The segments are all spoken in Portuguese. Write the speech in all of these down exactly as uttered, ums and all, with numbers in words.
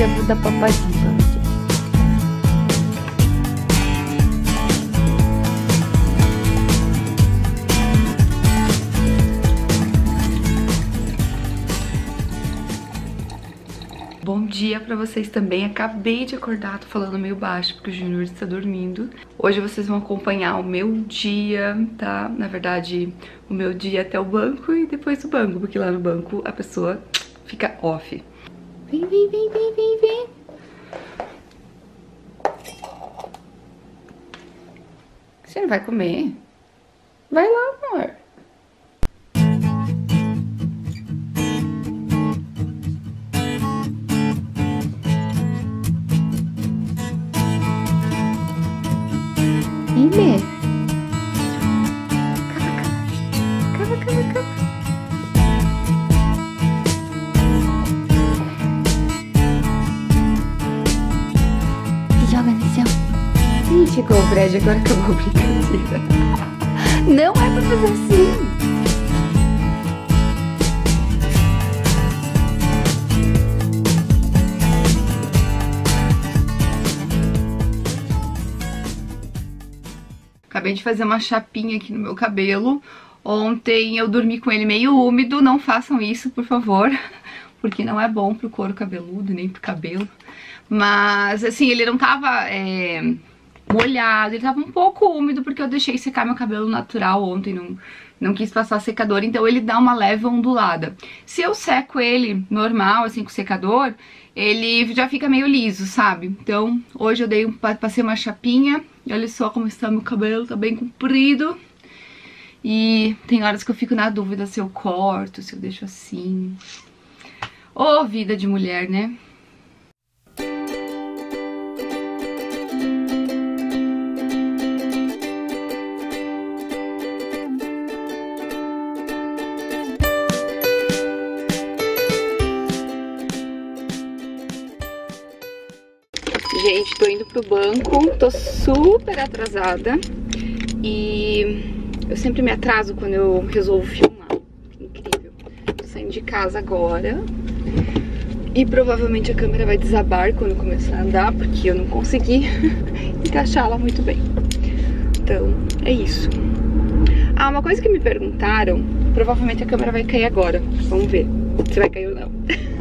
dia da papadinha. Bom dia pra vocês também. Acabei de acordar, tô falando meio baixo porque o Júnior está dormindo. Hoje vocês vão acompanhar o meu dia, tá? Na verdade, o meu dia até o banco e depois do banco, porque lá no banco a pessoa fica off. Vem, vem, vem, vem, vem, vem. Você não vai comer? Vai lá, amor. Vem, Bê. Cava, cava, cava, cava. Se joga no chão. Ih, chegou o Fred, agora acabou a brincadeira. Não é pra fazer assim. Acabei de fazer uma chapinha aqui no meu cabelo. Ontem eu dormi com ele meio úmido. Não façam isso, por favor, porque não é bom pro couro cabeludo, nem pro cabelo. Mas, assim, ele não tava é, molhado, ele tava um pouco úmido, porque eu deixei secar meu cabelo natural ontem, não, não quis passar secador, então ele dá uma leve ondulada. Se eu seco ele normal, assim, com secador, ele já fica meio liso, sabe? Então, hoje eu dei um, passei uma chapinha. E olha só como está meu cabelo, tá bem comprido. E tem horas que eu fico na dúvida se eu corto, se eu deixo assim. Ô, vida de mulher, né? Gente, tô indo pro banco, tô super atrasada e eu sempre me atraso quando eu resolvo filmar. Incrível. Tô saindo de casa agora e provavelmente a câmera vai desabar quando começar a andar, porque eu não consegui encaixá-la muito bem. Então, é isso. Ah, uma coisa que me perguntaram, provavelmente a câmera vai cair agora. Vamos ver se vai cair ou não.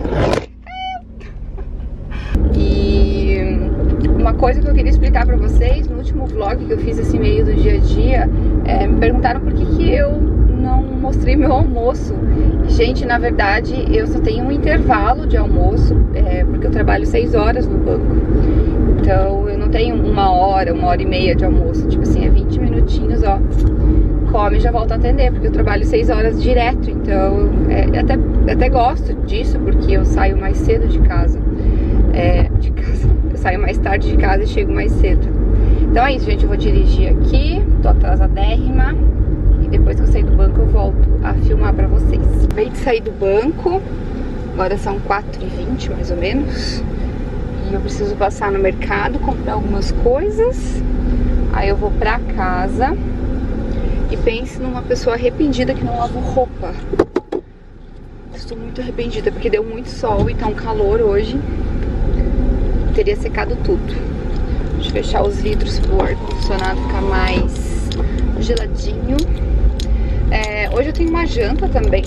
Uma coisa que eu queria explicar pra vocês, no último vlog que eu fiz esse meio do dia a dia, é, me perguntaram por que que eu não mostrei meu almoço. Gente, na verdade, eu só tenho um intervalo de almoço, é, porque eu trabalho seis horas no banco. Então, eu não tenho uma hora, uma hora e meia de almoço. Tipo assim, é vinte minutinhos, ó. Come e já volto a atender, porque eu trabalho seis horas direto. Então, é, até, até gosto disso, porque eu saio mais cedo de casa. É, de casa. Eu saio mais tarde de casa e chego mais cedo. Então é isso, gente. Eu vou dirigir aqui. Tô atrasadérrima. E depois que eu sair do banco eu volto a filmar pra vocês. Acabei de sair do banco. Agora são quatro e vinte mais ou menos. E eu preciso passar no mercado, comprar algumas coisas. Aí eu vou pra casa. E pense numa pessoa arrependida que não lavou roupa. Estou muito arrependida porque deu muito sol e tá um calor hoje. Teria secado tudo. Deixa eu fechar os vidros pro ar-condicionado ficar mais geladinho. É, hoje eu tenho uma janta também.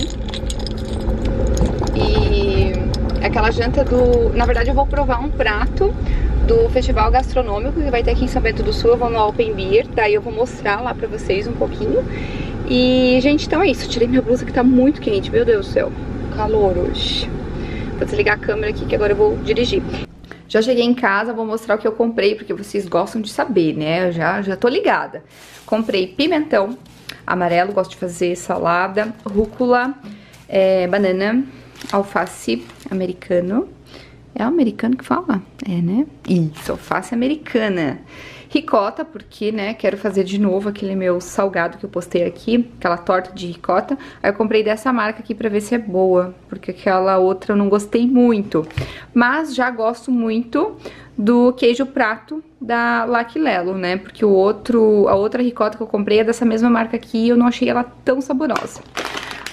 E aquela janta do... Na verdade eu vou provar um prato do festival gastronômico que vai ter aqui em São Bento do Sul. Eu vou no Open Beer, daí eu vou mostrar lá pra vocês um pouquinho. E, gente, então é isso. Eu tirei minha blusa que tá muito quente, meu Deus do céu. Calor hoje. Vou desligar a câmera aqui que agora eu vou dirigir. Já cheguei em casa, vou mostrar o que eu comprei, porque vocês gostam de saber, né? Eu já, já tô ligada. Comprei pimentão amarelo, gosto de fazer salada, rúcula, é, banana, alface americano. É o americano que fala? É, né? Isso, alface americana. Ricota, porque, né, quero fazer de novo aquele meu salgado que eu postei aqui, aquela torta de ricota. Aí eu comprei dessa marca aqui pra ver se é boa, porque aquela outra eu não gostei muito. Mas já gosto muito do queijo prato da Lucky Lelo, né, porque o outro, a outra ricota que eu comprei é dessa mesma marca aqui e eu não achei ela tão saborosa.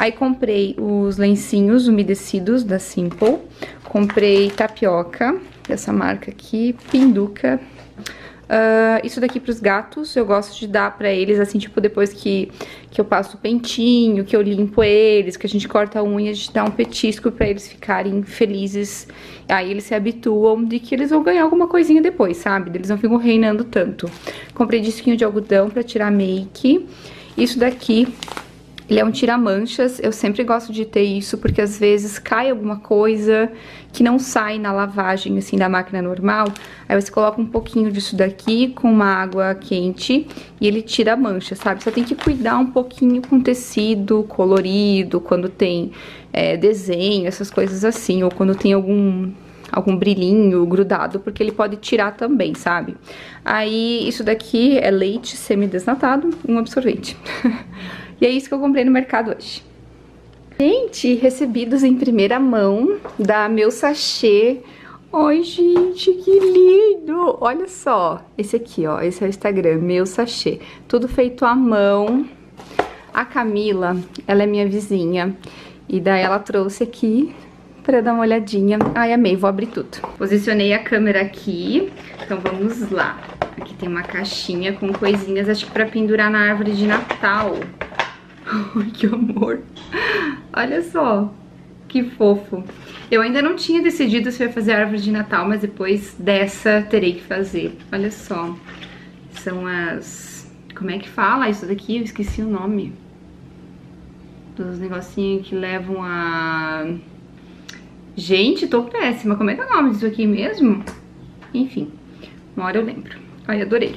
Aí comprei os lencinhos umedecidos da Simple. Comprei tapioca, dessa marca aqui, Pinduca. Uh, isso daqui pros gatos, eu gosto de dar pra eles, assim, tipo, depois que, que eu passo o pentinho, que eu limpo eles, que a gente corta a unha, a gente dá um petisco pra eles ficarem felizes. Aí eles se habituam de que eles vão ganhar alguma coisinha depois, sabe? Eles não ficam reinando tanto. Comprei disquinho de algodão pra tirar make. Isso daqui... ele é um tira-manchas, eu sempre gosto de ter isso, porque às vezes cai alguma coisa que não sai na lavagem, assim, da máquina normal. Aí você coloca um pouquinho disso daqui com uma água quente e ele tira a mancha, sabe? Só tem que cuidar um pouquinho com tecido colorido, quando tem é, desenho, essas coisas assim, ou quando tem algum... algum brilhinho grudado, porque ele pode tirar também, sabe? Aí, isso daqui é leite semidesnatado, um absorvente. E é isso que eu comprei no mercado hoje. Gente, recebidos em primeira mão da Meu Sachê. Ai, gente, que lindo! Olha só, esse aqui, ó, esse é o Instagram, Meu Sachê. Tudo feito à mão. A Camila, ela é minha vizinha. E daí ela trouxe aqui pra dar uma olhadinha. Ai, amei, vou abrir tudo. Posicionei a câmera aqui, então vamos lá. Aqui tem uma caixinha com coisinhas, acho que pra pendurar na árvore de Natal. Ai, que amor. Olha só, que fofo. Eu ainda não tinha decidido se eu ia fazer a árvore de Natal, mas depois dessa terei que fazer. Olha só, são as... como é que fala isso daqui? Eu esqueci o nome. Dos negocinhos que levam a... Gente, tô péssima. Como é que é o nome disso aqui mesmo? Enfim, uma hora eu lembro. Ai, adorei.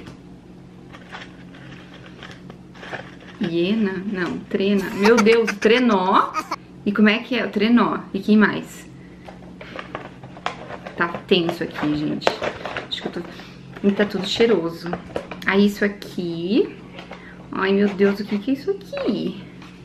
Hiena? Não, trena. Meu Deus, trenó. E como é que é o trenó? E quem mais? Tá tenso aqui, gente. Acho que eu tô... e tá tudo cheiroso. Aí isso aqui... ai, meu Deus, o que que é isso aqui?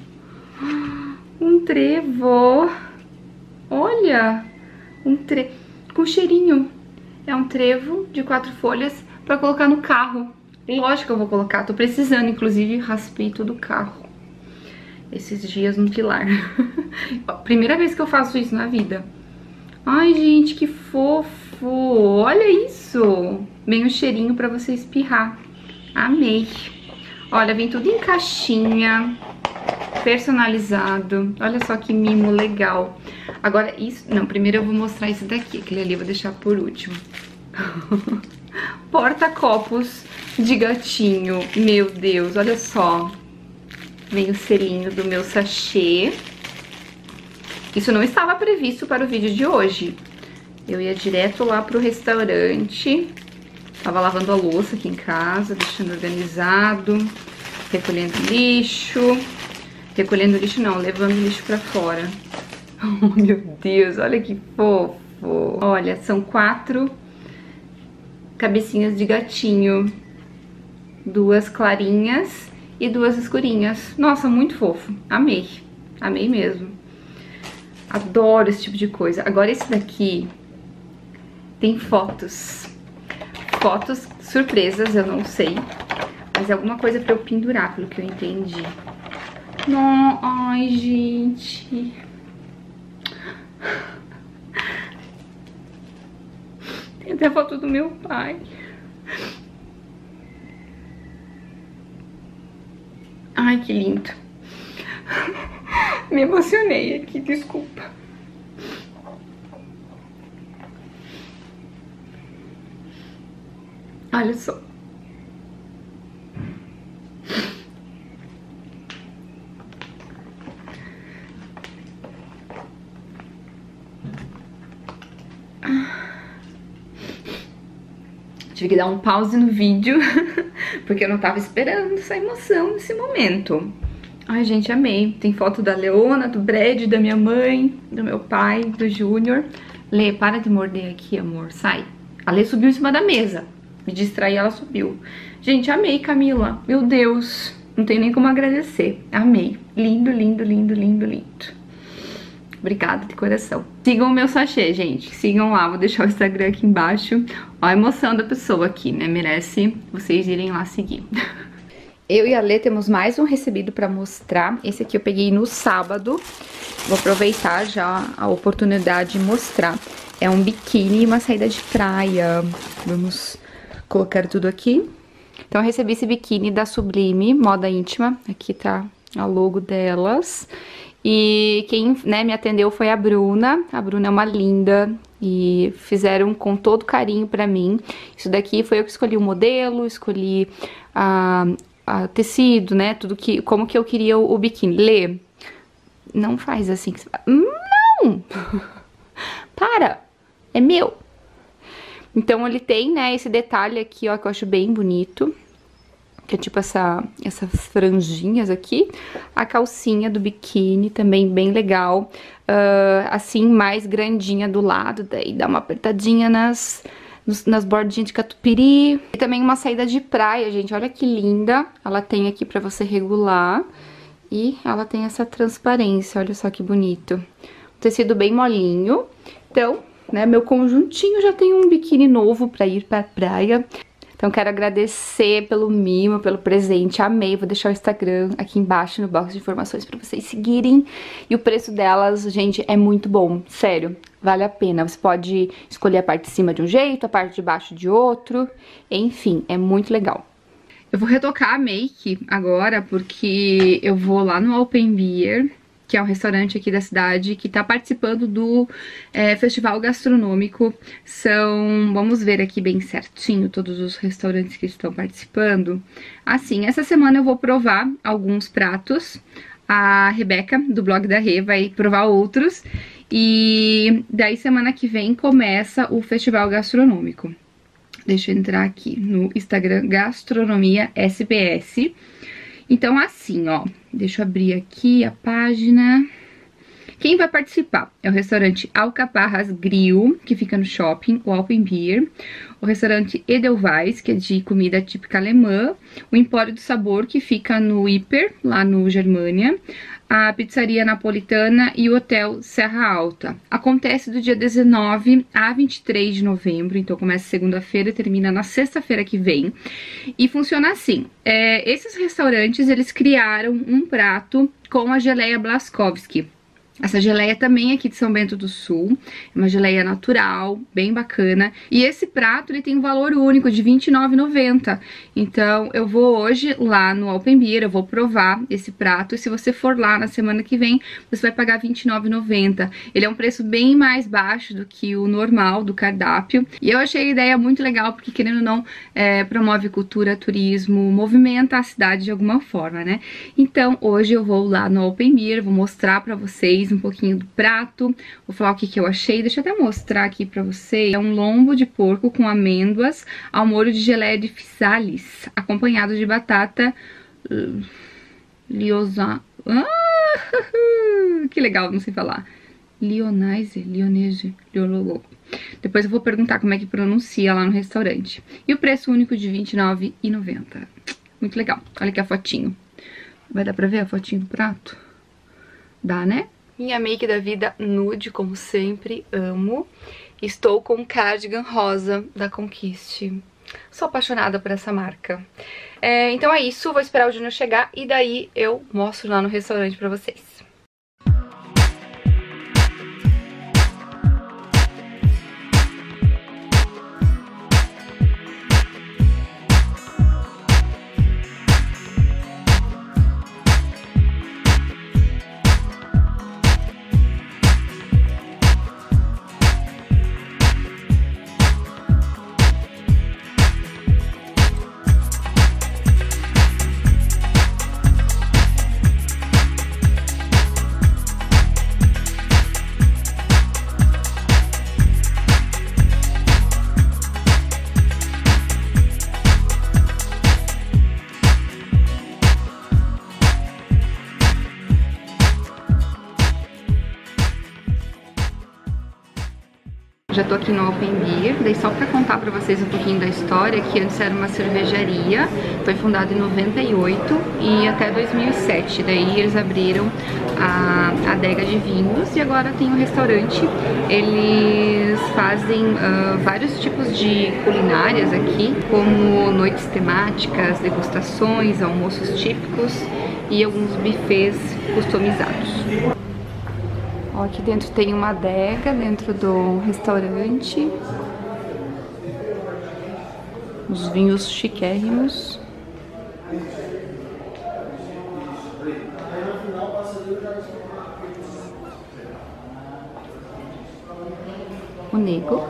Um trevo. Olha, um trevo com cheirinho. É um trevo de quatro folhas pra colocar no carro. Lógico que eu vou colocar, tô precisando, inclusive raspei todo o carro esses dias no pilar. Primeira vez que eu faço isso na vida. Ai, gente, que fofo. Olha isso. Vem um cheirinho pra você espirrar. Amei. Olha, vem tudo em caixinha, personalizado. Olha só que mimo legal. Agora isso... não, primeiro eu vou mostrar esse daqui. Aquele ali eu vou deixar por último. Porta-copos de gatinho. Meu Deus, olha só. Vem o selinho do Meu Sachê. Isso não estava previsto para o vídeo de hoje. Eu ia direto lá pro restaurante. Tava lavando a louça aqui em casa, deixando organizado, recolhendo lixo. Recolhendo lixo não, levando lixo pra fora. Oh, meu Deus, olha que fofo. Olha, são quatro cabecinhas de gatinho. Duas clarinhas e duas escurinhas. Nossa, muito fofo. Amei. Amei mesmo. Adoro esse tipo de coisa. Agora esse daqui tem fotos. Fotos surpresas, eu não sei. Mas é alguma coisa pra eu pendurar, pelo que eu entendi. Não, ai, gente. Tem até a foto do meu pai. Ai, que lindo. Me emocionei aqui, desculpa. Olha só. Tive que dar um pause no vídeo, porque eu não tava esperando essa emoção nesse momento. Ai, gente, amei. Tem foto da Leona, do Brad, da minha mãe, do meu pai, do Júnior. Lê, para de morder aqui, amor, sai. A Lê subiu em cima da mesa. Me distraí, ela subiu. Gente, amei, Camila. Meu Deus, não tenho nem como agradecer. Amei. Lindo, lindo, lindo, lindo, lindo. Obrigada de coração. Sigam o Meu Sachê, gente. Sigam lá, vou deixar o Instagram aqui embaixo. Ó a emoção da pessoa aqui, né? Merece vocês irem lá seguir. Eu e a Lê temos mais um recebido pra mostrar. Esse aqui eu peguei no sábado. Vou aproveitar já a oportunidade de mostrar. É um biquíni e uma saída de praia. Vamos colocar tudo aqui. Então eu recebi esse biquíni da Sublime, moda íntima. Aqui tá a logo delas. E quem, né, me atendeu foi a Bruna. A Bruna é uma linda e fizeram com todo carinho pra mim. Isso daqui foi eu que escolhi o modelo, escolhi a, a tecido, né, tudo que, como que eu queria o, o biquíni. Lê, não faz assim. Não! Para! É meu! Então ele tem, né, esse detalhe aqui, ó, que eu acho bem bonito. Que é tipo essa, essas franjinhas aqui. A calcinha do biquíni também bem legal. Uh, assim, mais grandinha do lado. Daí dá uma apertadinha nas, nos, nas bordinhas de catupiry. E também uma saída de praia, gente. Olha que linda. Ela tem aqui pra você regular. E ela tem essa transparência. Olha só que bonito. Um tecido bem molinho. Então, né, meu conjuntinho já tem um biquíni novo pra ir pra praia. Então quero agradecer pelo mimo, pelo presente, amei, vou deixar o Instagram aqui embaixo no box de informações pra vocês seguirem. E o preço delas, gente, é muito bom, sério, vale a pena. Você pode escolher a parte de cima de um jeito, a parte de baixo de outro, enfim, é muito legal. Eu vou retocar a make agora porque eu vou lá no Open Beer, que é um restaurante aqui da cidade, que tá participando do é, festival gastronômico. São, vamos ver aqui bem certinho todos os restaurantes que estão participando. Assim, essa semana eu vou provar alguns pratos. A Rebeca, do blog da Rê, vai provar outros. E daí semana que vem começa o festival gastronômico. Deixa eu entrar aqui no Instagram, Gastronomia S B S. Então, assim, ó, deixa eu abrir aqui a página. Quem vai participar é o restaurante Alcaparras Grill, que fica no shopping, o Open Beer. O restaurante Edelweiss, que é de comida típica alemã. O Empório do Sabor, que fica no Hiper, lá no Germânia. A Pizzaria Napolitana e o Hotel Serra Alta. Acontece do dia dezenove a vinte e três de novembro, então começa segunda-feira e termina na sexta-feira que vem. E funciona assim, é, esses restaurantes, eles criaram um prato com a geleia Blaskowski. Essa geleia também é aqui de São Bento do Sul, é uma geleia natural, bem bacana. E esse prato, ele tem um valor único de vinte e nove reais e noventa centavos. Então, eu vou hoje lá no Open Beer, eu vou provar esse prato. E se você for lá na semana que vem, você vai pagar vinte e nove reais e noventa centavos. Ele é um preço bem mais baixo do que o normal do cardápio. E eu achei a ideia muito legal, porque querendo ou não, é, promove cultura, turismo, movimenta a cidade de alguma forma, né? Então, hoje eu vou lá no Open Beer, vou mostrar pra vocês um pouquinho do prato, vou falar o que, que eu achei. Deixa eu até mostrar aqui pra vocês. É um lombo de porco com amêndoas ao molho de geleia de physalis, acompanhado de batata uh, liosa... Ah, que legal, não sei falar. Lyonnaise, Lyonnaise, Lyologo. Depois eu vou perguntar como é que pronuncia lá no restaurante. E o preço único de vinte e nove reais e noventa centavos. Muito legal. Olha aqui a fotinho. Vai dar pra ver a fotinho do prato? Dá, né? Minha make da vida nude, como sempre, amo. Estou com um cardigan rosa da Conquiste. Sou apaixonada por essa marca. É, então é isso, vou esperar o Júnior chegar e daí eu mostro lá no restaurante pra vocês. Já tô aqui no Open Beer, daí só pra contar pra vocês um pouquinho da história, que antes era uma cervejaria, foi fundada em noventa e oito e até dois mil e sete, daí eles abriram a adega de vinhos e agora tem um restaurante. Eles fazem uh, vários tipos de culinárias aqui, como noites temáticas, degustações, almoços típicos e alguns buffets customizados. Ó, aqui dentro tem uma adega dentro do restaurante. Os vinhos chiquérrimos. O nego.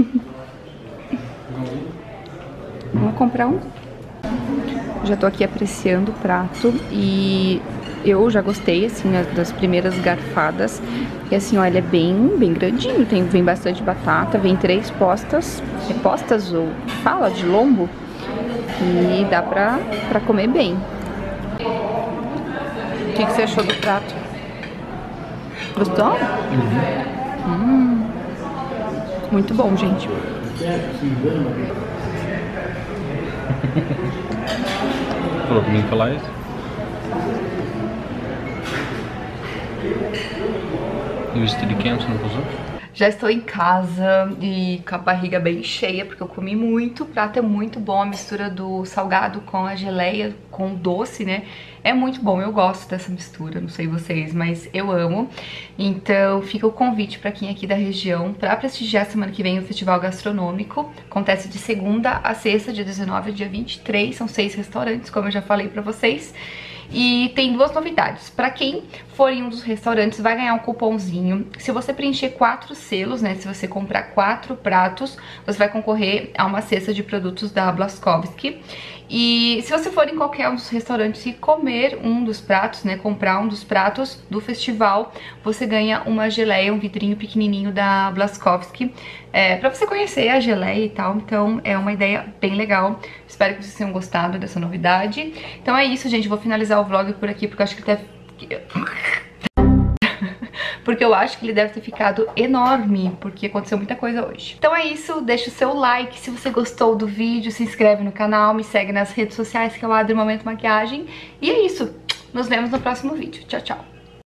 Vamos comprar um? Já tô aqui apreciando o prato e eu já gostei, assim, das primeiras garfadas. E assim, ó, ele é bem, bem grandinho, tem, vem bastante batata, vem três postas, é postas ou fala de lombo, e dá pra, pra comer bem. O que, que você achou do prato? Gostou? Uhum. Hum, muito bom, gente. Falou pra mim falar isso? E o vestido de quem você não usou? Já estou em casa e com a barriga bem cheia, porque eu comi muito. O prato é muito bom, a mistura do salgado com a geleia, com o doce, né? É muito bom, eu gosto dessa mistura, não sei vocês, mas eu amo. Então fica o convite para quem é aqui da região para prestigiar semana que vem o Festival Gastronômico. Acontece de segunda a sexta, dia dezenove e dia vinte e três, são seis restaurantes, como eu já falei para vocês. E tem duas novidades. Pra quem for em um dos restaurantes, vai ganhar um cupomzinho. Se você preencher quatro selos, né, se você comprar quatro pratos, você vai concorrer a uma cesta de produtos da Blaskovski. E se você for em qualquer um dos restaurantes e comer um dos pratos, né, comprar um dos pratos do festival, você ganha uma geleia, um vidrinho pequenininho da Blaskovski, é, pra você conhecer a geleia e tal. Então é uma ideia bem legal. Espero que vocês tenham gostado dessa novidade. Então é isso, gente. Vou finalizar o vlog por aqui, porque eu acho que deve... porque eu acho que ele deve ter ficado enorme, porque aconteceu muita coisa hoje. Então é isso, deixa o seu like se você gostou do vídeo, se inscreve no canal, me segue nas redes sociais, que é o Adri Momento Maquiagem. E é isso, nos vemos no próximo vídeo. Tchau, tchau!